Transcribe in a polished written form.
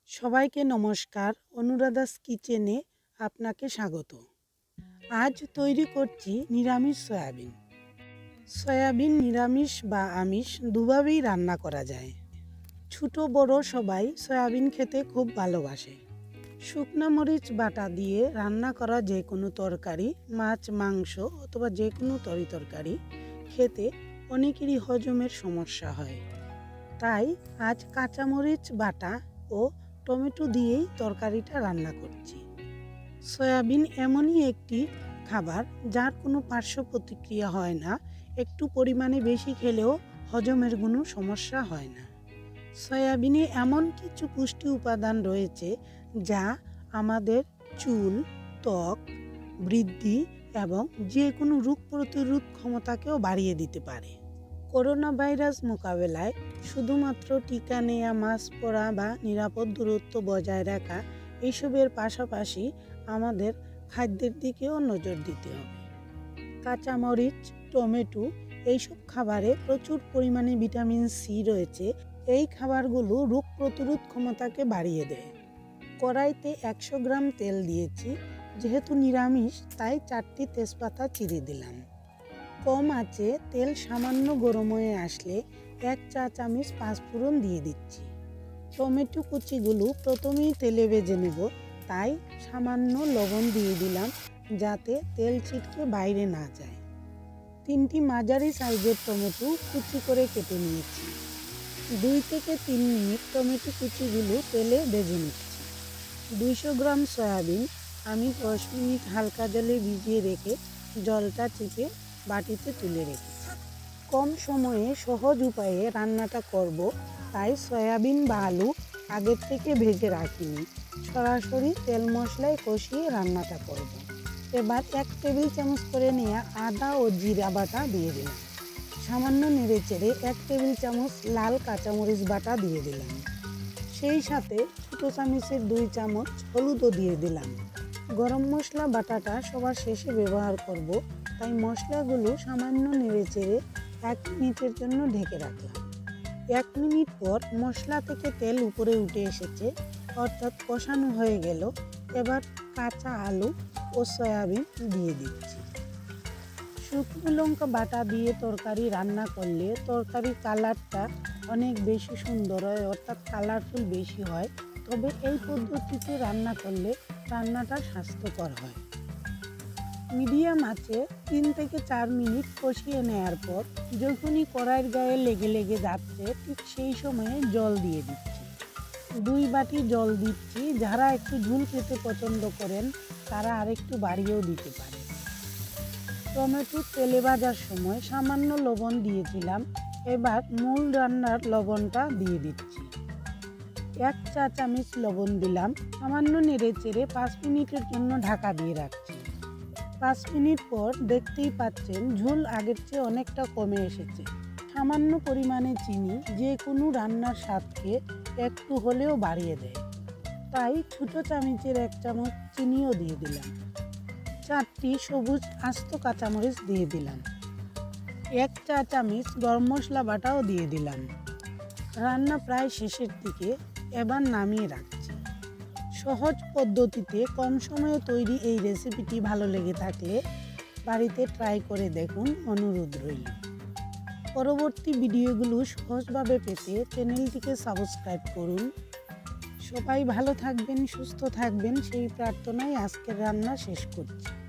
সবাইকে নমস্কার। অনুরাধাস কিচেনে আপনাকে স্বাগত। আজ তৈরি করছি নিরামিষ সয়াবিন। সয়াবিন নিরামিষ বা আমিষ দুভাবেই রান্না করা যায়। ছোট বড় সবাই সয়াবিন খেতে খুব ভালোবাসে। শুকনো মরিচ বাটা দিয়ে রান্না করা যে কোনো তরকারি, মাছ মাংস অথবা যে কোনো তরকারি খেতে অনেকেরই হজমের সমস্যা হয়। তাই আজ কাঁচামরিচ বাটা ও টমেটো দিয়েই তরকারিটা রান্না করছি। সয়াবিন এমনই একটি খাবার যার কোনো পার্শ্ব প্রতিক্রিয়া হয় না, একটু পরিমাণে বেশি খেলেও হজমের কোনো সমস্যা হয় না। সয়াবিনে এমন কিছু পুষ্টি উপাদান রয়েছে যা আমাদের চুল, ত্বক বৃদ্ধি এবং যে কোনো রোগ প্রতিরোধ ক্ষমতাকেও বাড়িয়ে দিতে পারে। করোনা ভাইরাস মোকাবেলায় শুধুমাত্র টিকা নেওয়া, মাস্ক পরা বা নিরাপদ দূরত্ব বজায় রাখা এইসবের পাশাপাশি আমাদের খাদ্যের দিকেও নজর দিতে হবে। কাঁচামরিচ, টমেটো এইসব খাবারে প্রচুর পরিমাণে ভিটামিন সি রয়েছে। এই খাবারগুলো রোগ প্রতিরোধ ক্ষমতাকে বাড়িয়ে দেয়। কড়াইতে 100 গ্রাম তেল দিয়েছি। যেহেতু নিরামিষ তাই 4টি তেজপাতা চিড়ে দিলাম। কম আঁচে তেল সামান্য গরম হয়ে আসলে 1 চা চামচ পাঁচফোড়ন দিয়ে দিচ্ছি। টমেটো কুচিগুলো প্রথমেই তেলে ভেজে নেব, তাই সামান্য লবণ দিয়ে দিলাম যাতে তেল ছিটকে বাইরে না যায়। 3টি মাঝারি সাইজের টমেটো কুচি করে কেটে নিয়েছি। 2 থেকে 3 মিনিট টমেটো কুচিগুলো তেলে ভেজে নিচ্ছি। 200 গ্রাম সয়াবিন আমি 10 মিনিট হালকা জলে ভিজিয়ে রেখে জলটা চিপে বাটিতে তুলে রেখেছি। কম সময়ে সহজ উপায়ে রান্নাটা করব, তাই সয়াবিন বা আলু আগের থেকে ভেজে রাখিনি। সরাসরি তেল মশলায় কষিয়ে রান্নাটা করব। এবার 1 টেবিল চামচ করে নেওয়া আদা ও জিরা বাটা দিয়ে দিলাম। সামান্য নেড়েচেড়ে 1 টেবিল চামচ লাল কাঁচামরিচ বাটা দিয়ে দিলাম। সেই সাথে ছোটো চামচের 2 চামচ হলুদও দিয়ে দিলাম। গরম মশলা বাটাটা সবার শেষে ব্যবহার করব, তাই মশলাগুলো সামান্য নেড়েচেড়ে 1 মিনিটের জন্য ঢেকে রাখলাম। 1 মিনিট পর মশলা থেকে তেল উপরে উঠে এসেছে, অর্থাৎ কষানো হয়ে গেল। এবার কাঁচা আলু ও সয়াবিন দিয়ে দিচ্ছি। শুকনো লঙ্কা বাটা দিয়ে তরকারি রান্না করলে তরকারির কালারটা অনেক বেশি সুন্দর হয়, অর্থাৎ কালারফুল বেশি হয়। তবে এই পদ্ধতিতে রান্না করলে রান্নাটা স্বাস্থ্যকর হয়। মিডিয়াম আঁচে 3 থেকে 4 মিনিট কষিয়ে নেওয়ার পর যখনই কড়াইয়ের গায়ে লেগে লেগে যাচ্ছে, ঠিক সেই সময়ে জল দিয়ে দিচ্ছি। 2 বাটি জল দিচ্ছি। যারা একটু ঝোল খেতে পছন্দ করেন তারা আরেকটু বাড়িয়েও দিতে পারে। টমেটো তেলে ভাজার সময় সামান্য লবণ দিয়েছিলাম, এবার মূল রান্নার লবণটা দিয়ে দিচ্ছি। 1 চা চামচ লবণ দিলাম। সামান্য নেড়েচেড়ে 5 মিনিটের জন্য ঢাকা দিয়ে রাখছি। 5 মিনিট পর দেখতেই পাচ্ছেন ঝোল আগের চেয়ে অনেকটা কমে এসেছে। সামান্য পরিমাণে চিনি যে কোনো রান্নার স্বাদকে একটু হলেও বাড়িয়ে দেয়, তাই ছোটো চামচের 1 চামচ চিনিও দিয়ে দিলাম। 4টি সবুজ আস্ত কাঁচামরিচ দিয়ে দিলাম। 1 চা চামচ গরম মশলা বাটাও দিয়ে দিলাম। রান্না প্রায় শেষের দিকে, এবার নামিয়ে রাখছি। সহজ পদ্ধতিতে কম সময়ে তৈরি এই রেসিপিটি ভালো লেগে থাকলে বাড়িতে ট্রাই করে দেখুন, অনুরোধ রইল। পরবর্তী ভিডিওগুলো সহজভাবে পেতে চ্যানেলটিকে সাবস্ক্রাইব করুন। সবাই ভালো থাকবেন, সুস্থ থাকবেন সেই প্রার্থনায় আজকের রান্না শেষ করছি।